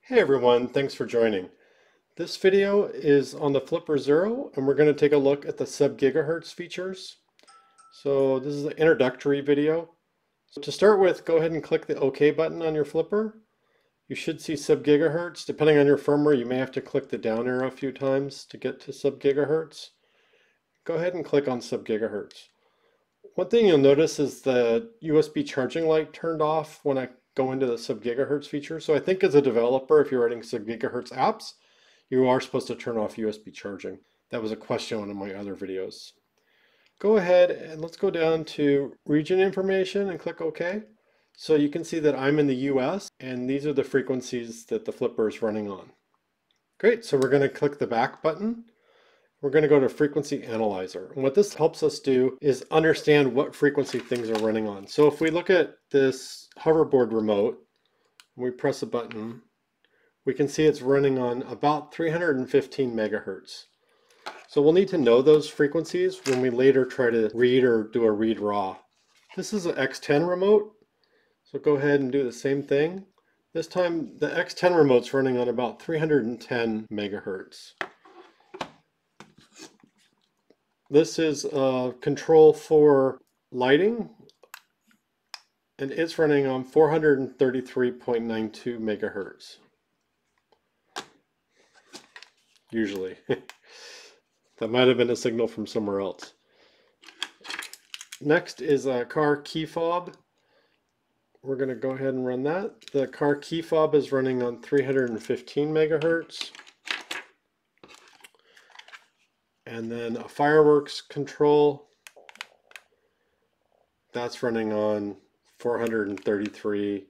Hey everyone, thanks for joining. This video is on the Flipper Zero and we're going to take a look at the sub-gigahertz features. So this is an introductory video. So to start with, go ahead and click the OK button on your Flipper. You should see sub-gigahertz. Depending on your firmware, you may have to click the down arrow a few times to get to sub-gigahertz. Go ahead and click on sub-gigahertz. One thing you'll notice is the USB charging light turned off when I go into the sub-gigahertz feature. So I think as a developer, if you're writing sub-gigahertz apps, you are supposed to turn off USB charging. That was a question in one of my other videos. Go ahead and let's go down to region information and click OK. So you can see that I'm in the US and these are the frequencies that the Flipper is running on. Great, so we're going to click the back button. We're going to go to Frequency Analyzer. And what this helps us do is understand what frequency things are running on. So if we look at this hoverboard remote, and we press a button, we can see it's running on about 315 megahertz. So we'll need to know those frequencies when we later try to read or do a read raw. This is an X10 remote, so go ahead and do the same thing. This time the X10 remote's running on about 310 megahertz. This is a control for lighting, and it's running on 433.92 megahertz. Usually. That might have been a signal from somewhere else. Next is a car key fob. We're going to go ahead and run that. The car key fob is running on 315 megahertz. And then a fireworks control, that's running on 433,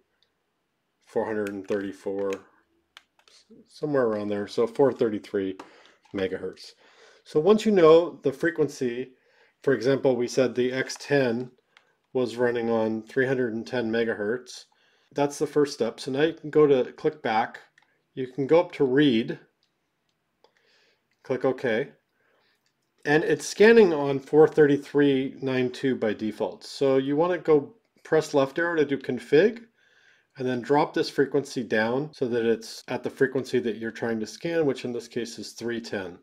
434, somewhere around there. So 433 megahertz. So once you know the frequency, for example, we said the X10 was running on 310 megahertz. That's the first step. So now you can go to click back. You can go up to read, click OK. And it's scanning on 433.92 by default. So you want to go press left arrow to do config and then drop this frequency down so that it's at the frequency that you're trying to scan, which in this case is 310.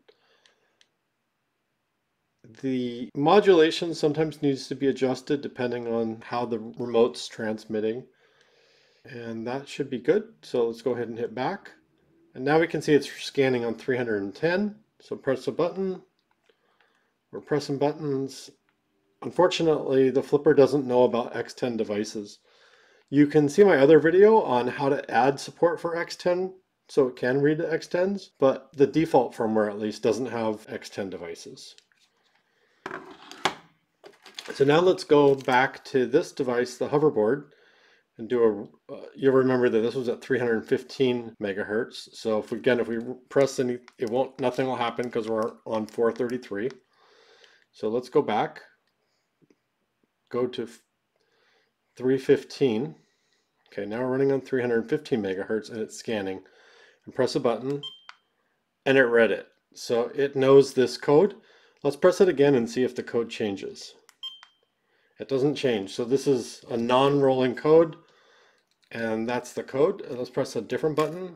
The modulation sometimes needs to be adjusted depending on how the remote's transmitting. And that should be good. So let's go ahead and hit back. And now we can see it's scanning on 310. So press a button. We're pressing buttons. Unfortunately, the Flipper doesn't know about X10 devices. You can see my other video on how to add support for X10 so it can read the X10s, but the default firmware at least doesn't have X10 devices. So now let's go back to this device, the hoverboard, and do a, you'll remember that this was at 315 megahertz. So if we press any, nothing will happen because we're on 433. So let's go back, go to 315. Okay, now we're running on 315 megahertz and it's scanning. And press a button and it read it. So it knows this code. Let's press it again and see if the code changes. It doesn't change. So this is a non-rolling code and that's the code. And let's press a different button.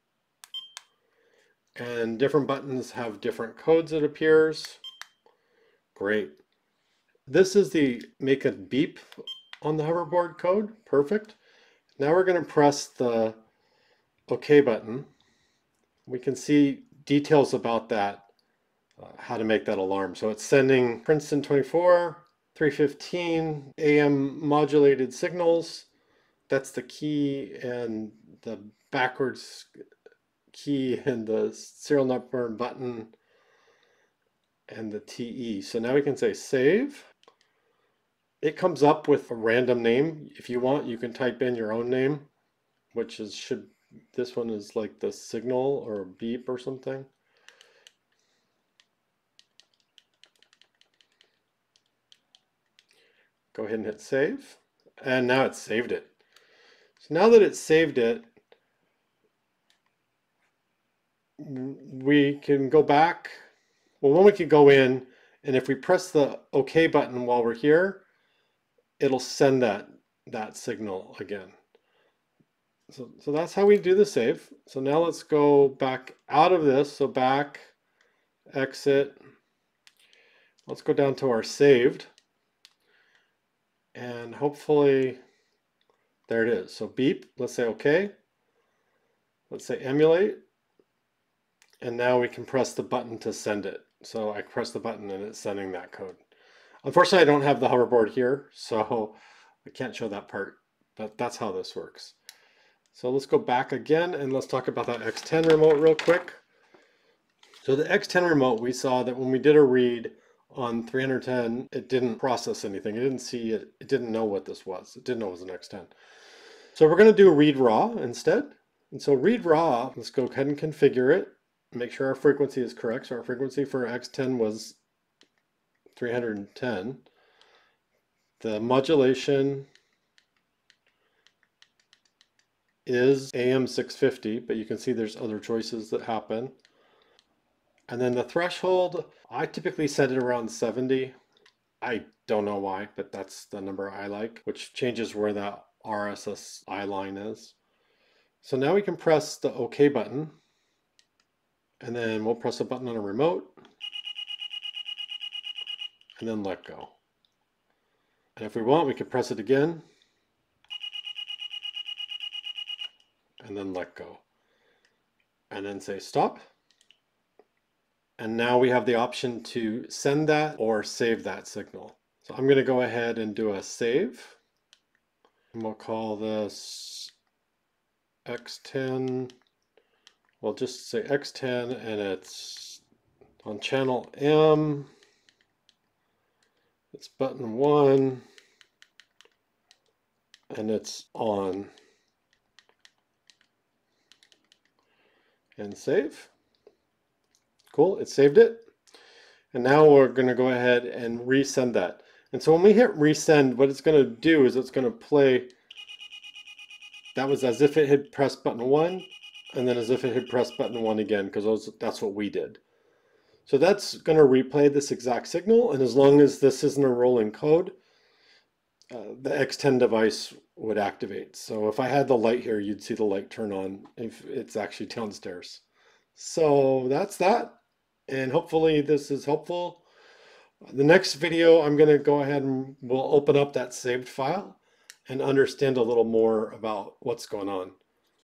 And different buttons have different codes, it appears. Great. This is the make a beep on the hoverboard code. Perfect. Now we're going to press the OK button. We can see details about that, how to make that alarm. So it's sending Princeton 24, 315 AM modulated signals. That's the key and the backwards key and the serial number button and the TE. So now we can say save. It comes up with a random name. If you want, you can type in your own name, which is this one is like the signal or beep or something. Go ahead and hit save. And now it's saved it. So now that it's saved it, we can go back. Well, then we could go in, and if we press the OK button while we're here, it'll send that signal again. So that's how we do the save. So now let's go back out of this. So back, exit. Let's go down to our saved. And hopefully, there it is. So beep, let's say okay. Let's say emulate. And now we can press the button to send it. So I press the button and it's sending that code. Unfortunately, I don't have the hoverboard here, so I can't show that part, but that's how this works. So let's go back again and let's talk about that X10 remote real quick. So the X10 remote, we saw that when we did a read on 310, it didn't process anything. It didn't see it. It didn't know what this was. It didn't know it was an X10. So we're going to do read raw instead. And so read raw, let's go ahead and configure it. Make sure our frequency is correct. So our frequency for X10 was 310. The modulation is AM 650, but you can see there's other choices that happen. And then the threshold, I typically set it around 70. I don't know why, but that's the number I like, which changes where that RSSI line is. So now we can press the OK button, and then we'll press a button on a remote, and then let go. And if we want, we can press it again, and then let go. And then say stop. And now we have the option to send that or save that signal. So I'm going to go ahead and do a save. And we'll call this X10. We'll just say X10 and it's on channel M. It's button 1 and it's on. And save. Cool, it saved it. And now we're going to go ahead and resend that. And so when we hit resend, what it's going to do is it's going to play. That was as if it had pressed button 1 and then as if it had pressed button 1 again, because that's what we did. So that's going to replay this exact signal, and as long as this isn't a rolling code, the X10 device would activate. So if I had the light here, you'd see the light turn on if it's actually downstairs. So that's that, and hopefully this is helpful. The next video, I'm going to go ahead and we'll open up that saved file and understand a little more about what's going on.